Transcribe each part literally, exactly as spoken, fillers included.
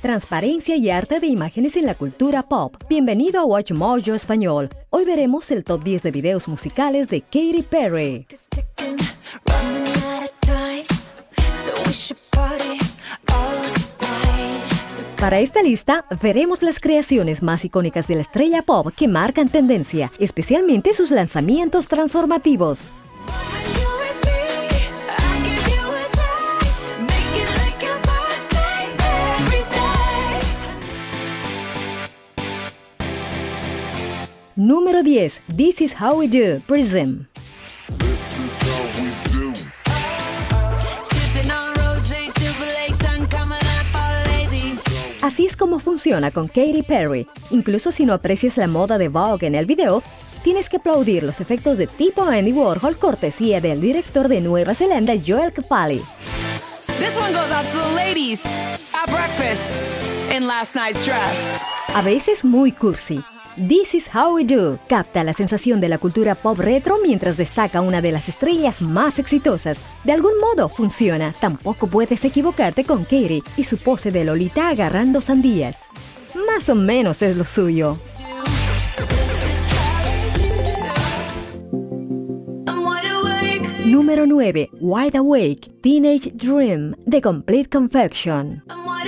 Transparencia y arte de imágenes en la cultura pop. Bienvenido a Watch Mojo Español. Hoy veremos el top diez de videos musicales de Katy Perry. Para esta lista, veremos las creaciones más icónicas de la estrella pop que marcan tendencia, especialmente sus lanzamientos transformativos. Número diez. This Is How We Do, Prism. Así es como funciona con Katy Perry. Incluso si no aprecias la moda de Vogue en el video, tienes que aplaudir los efectos de tipo Andy Warhol, cortesía del director de Nueva Zelanda, Joel Kefali. This one goes out to the ladies at breakfast in last night's dress. A veces muy cursi. This Is How We Do capta la sensación de la cultura pop retro mientras destaca una de las estrellas más exitosas. De algún modo funciona, tampoco puedes equivocarte con Katy y su pose de Lolita agarrando sandías. Más o menos es lo suyo. Número nueve. Wide Awake, Teenage Dream, The Complete Confection.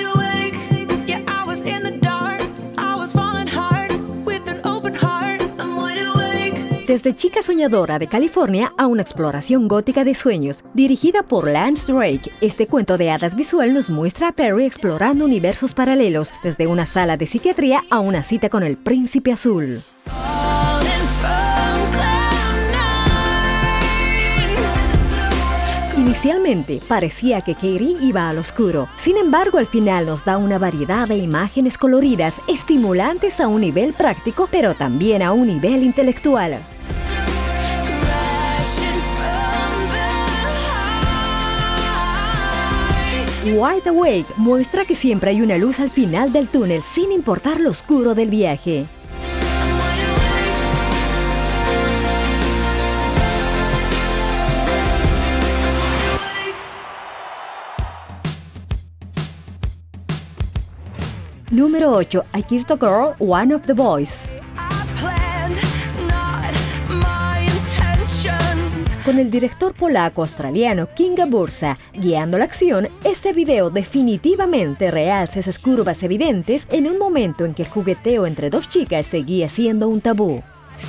Desde chica soñadora de California a una exploración gótica de sueños, dirigida por Lance Drake, este cuento de hadas visual nos muestra a Perry explorando universos paralelos, desde una sala de psiquiatría a una cita con el príncipe azul. Inicialmente parecía que Katy iba al oscuro, sin embargo al final nos da una variedad de imágenes coloridas, estimulantes a un nivel práctico, pero también a un nivel intelectual. Wide Awake muestra que siempre hay una luz al final del túnel, sin importar lo oscuro del viaje. Número ocho. I Kissed a Girl, One of the Boys. Con el director polaco-australiano Kinga Burza guiando la acción, este video definitivamente realza esas curvas evidentes en un momento en que el jugueteo entre dos chicas seguía siendo un tabú.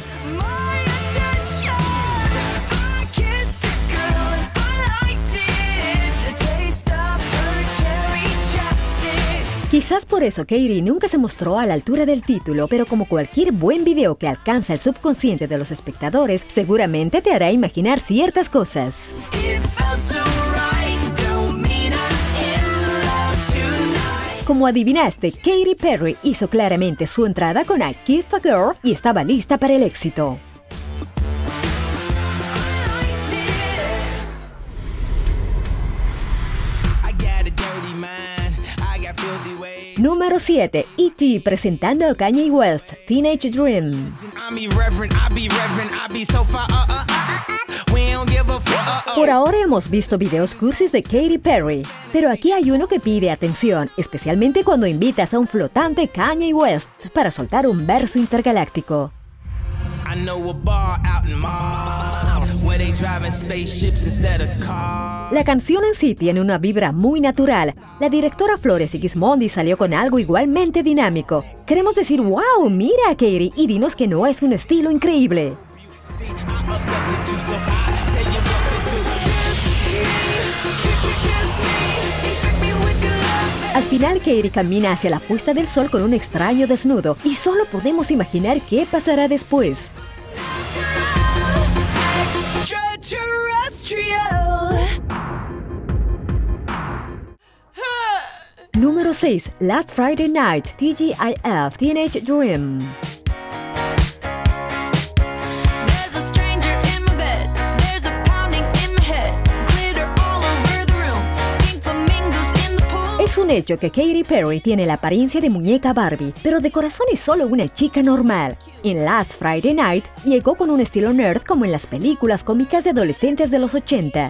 Quizás por eso Katy nunca se mostró a la altura del título, pero como cualquier buen video que alcanza el subconsciente de los espectadores, seguramente te hará imaginar ciertas cosas. Como adivinaste, Katy Perry hizo claramente su entrada con I Kissed a Girl y estaba lista para el éxito. Número siete. E T presentando a Kanye West, Teenage Dream. Por ahora hemos visto videos cursis de Katy Perry, pero aquí hay uno que pide atención, especialmente cuando invitas a un flotante Kanye West para soltar un verso intergaláctico. La canción en sí tiene una vibra muy natural. La directora Flores Sigismondi salió con algo igualmente dinámico. Queremos decir, wow, mira a Katy y dinos que no es un estilo increíble. Al final Katy camina hacia la puesta del sol con un extraño desnudo y solo podemos imaginar qué pasará después. Número seis. Last Friday Night, T G I F, Teenage Dream. Es un hecho que Katy Perry tiene la apariencia de muñeca Barbie, pero de corazón es solo una chica normal. En Last Friday Night llegó con un estilo nerd como en las películas cómicas de adolescentes de los ochenta.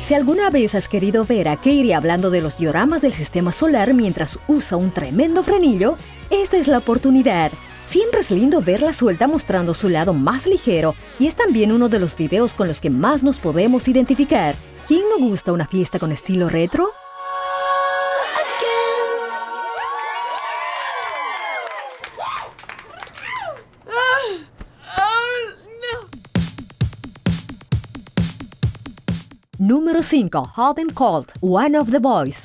Si alguna vez has querido ver a Katie hablando de los dioramas del sistema solar mientras usa un tremendo frenillo, esta es la oportunidad. Siempre es lindo verla suelta mostrando su lado más ligero y es también uno de los videos con los que más nos podemos identificar. ¿Quién no gusta una fiesta con estilo retro? Número cinco. Hot and Cold, One of the Boys.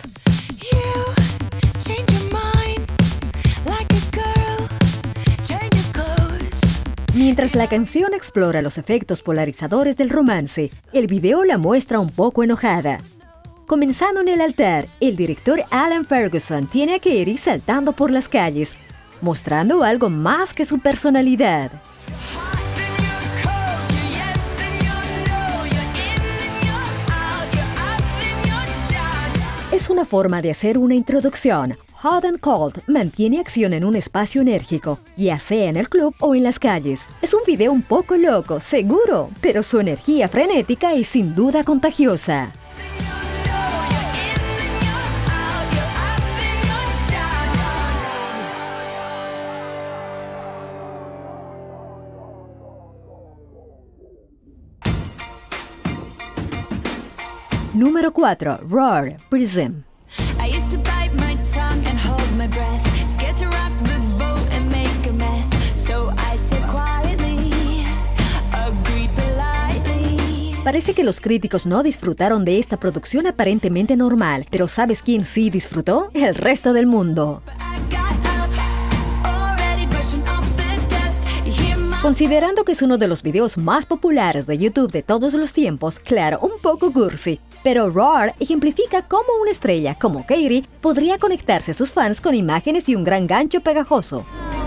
Mientras la canción explora los efectos polarizadores del romance, el video la muestra un poco enojada. Comenzando en el altar, el director Alan Ferguson tiene a Katie saltando por las calles, mostrando algo más que su personalidad. Es una forma de hacer una introducción. Hot and Cold mantiene acción en un espacio enérgico, ya sea en el club o en las calles. Es un video un poco loco, seguro, pero su energía frenética es sin duda contagiosa. Número cuatro. Roar, Prism. Parece que los críticos no disfrutaron de esta producción aparentemente normal, pero ¿sabes quién sí disfrutó? El resto del mundo. Considerando que es uno de los videos más populares de YouTube de todos los tiempos, claro, un poco cursi, pero Roar ejemplifica cómo una estrella como Katie podría conectarse a sus fans con imágenes y un gran gancho pegajoso.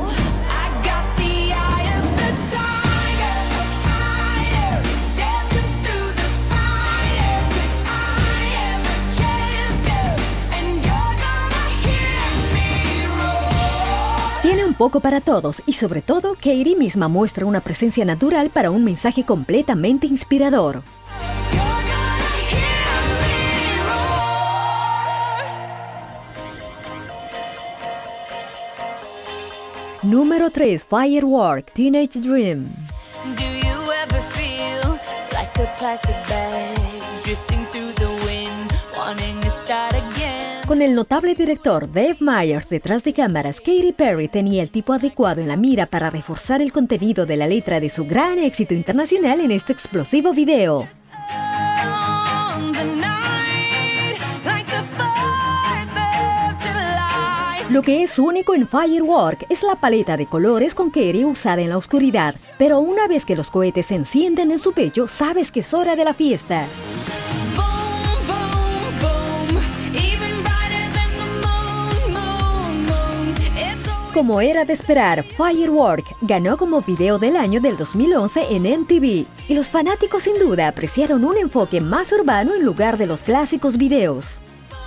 Tiene un poco para todos y sobre todo Katie misma muestra una presencia natural para un mensaje completamente inspirador. Número tres. Firework, Teenage Dream. Con el notable director Dave Meyers detrás de cámaras, Katy Perry tenía el tipo adecuado en la mira para reforzar el contenido de la letra de su gran éxito internacional en este explosivo video. Lo que es único en Firework es la paleta de colores con Katy usada en la oscuridad, pero una vez que los cohetes se encienden en su pecho, sabes que es hora de la fiesta. Como era de esperar, Firework ganó como video del año del dos mil once en M T V, y los fanáticos sin duda apreciaron un enfoque más urbano en lugar de los clásicos videos.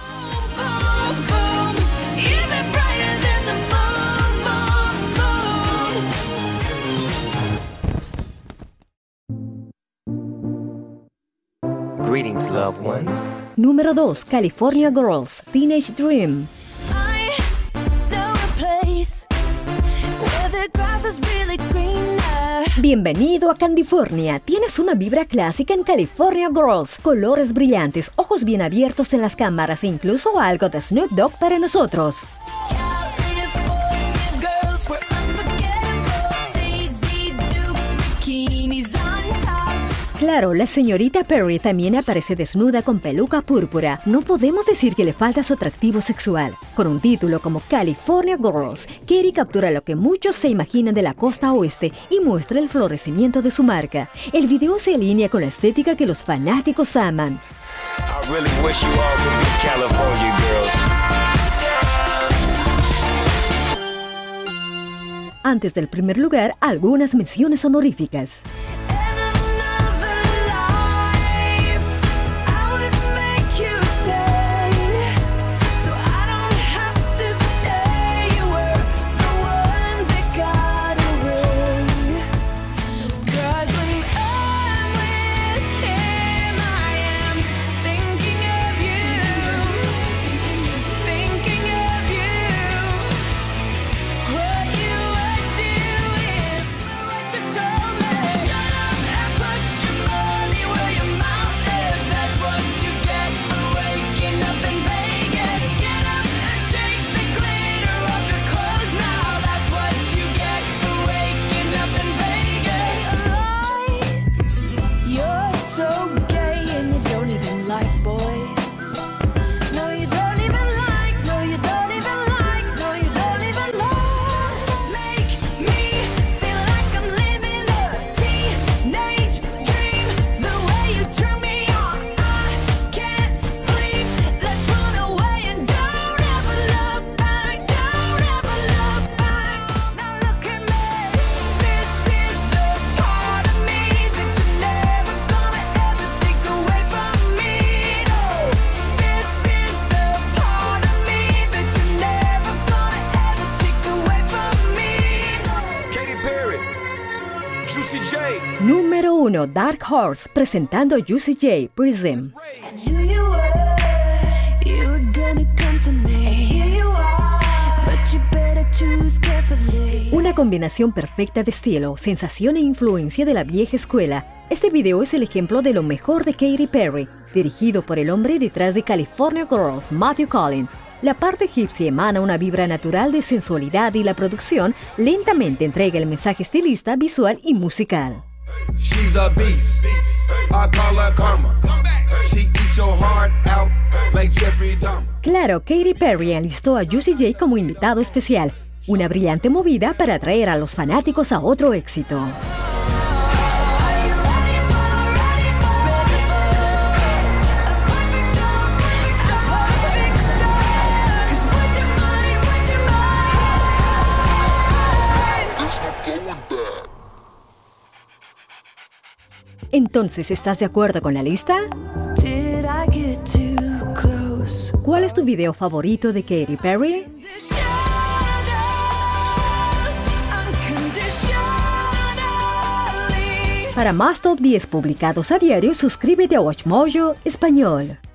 Greetings, loved ones. Número dos. California Girls, Teenage Dream. Bienvenido a California. Tienes una vibra clásica en California Girls. Colores brillantes, ojos bien abiertos en las cámaras e incluso algo de Snoop Dogg para nosotros. Claro, la señorita Perry también aparece desnuda con peluca púrpura. No podemos decir que le falta su atractivo sexual. Con un título como California Girls, Katy captura lo que muchos se imaginan de la costa oeste y muestra el florecimiento de su marca. El video se alinea con la estética que los fanáticos aman. I really wish you all could be California girls. Antes del primer lugar, algunas menciones honoríficas. uno, Dark Horse, presentando Juicy J, Prism. Una combinación perfecta de estilo, sensación e influencia de la vieja escuela. Este video es el ejemplo de lo mejor de Katy Perry, dirigido por el hombre detrás de California Girls, Matthew Collin. La parte egipcia emana una vibra natural de sensualidad y la producción lentamente entrega el mensaje estilista, visual y musical. She's a beast. I call her karma. She eats your heart out like Jeffrey Dahmer. Claro, Katy Perry enlistó a Juicy J como invitado especial, una brillante movida para atraer a los fanáticos a otro éxito. Entonces, ¿estás de acuerdo con la lista? ¿Cuál es tu video favorito de Katy Perry? Para más top diez publicados a diario, suscríbete a WatchMojo Español.